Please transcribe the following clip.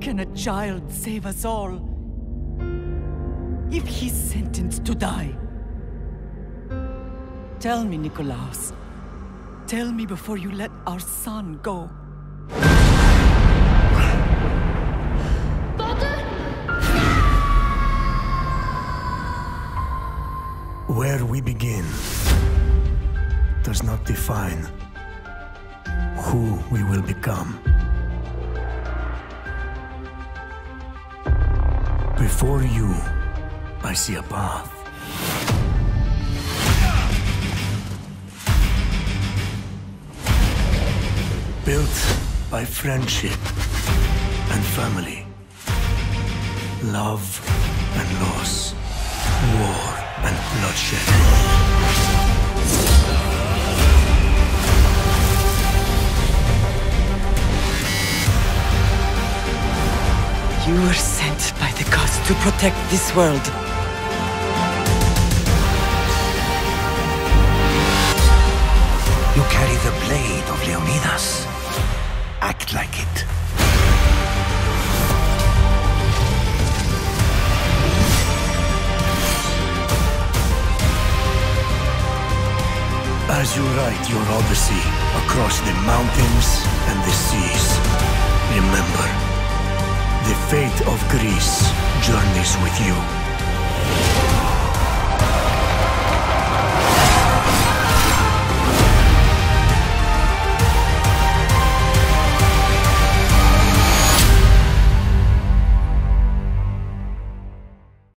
can a child save us all? If he's sentenced to die? Tell me, Nikolaos. Tell me before you let our son go. Where we begin does not define who we will become. Before you, I see a path. Built by friendship and family, love and loss, war and bloodshed. You were sent by the gods to protect this world. You carry the blade of Leonidas. Act like it. As you write your odyssey across the mountains and the seas, remember, the fate of Greece journeys with you.